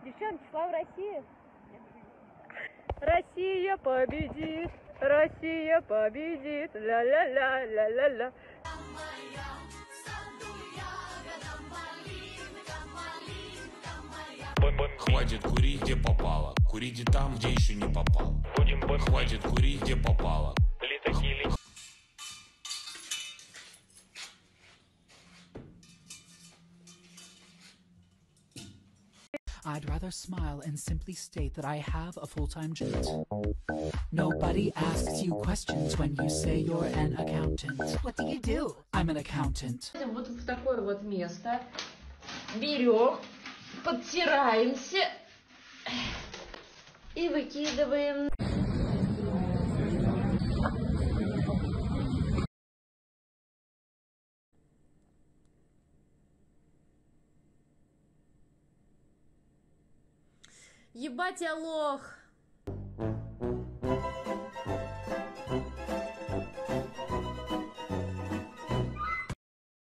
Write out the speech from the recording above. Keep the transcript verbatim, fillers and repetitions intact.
Девчонки, слава России! Россия победит! Россия победит! Ля-ля-ля-ля-ля-ля! Хватит курить, где попало. Курите там, где еще не попал. Хватит курить, где попало. I'd rather smile and simply state that I have a full-time job. Nobody asks you questions when you say you're an accountant. What do you do? I'm an accountant. Вот в такое вот место берем, подтираемся и выкидываем. Ебать я лох!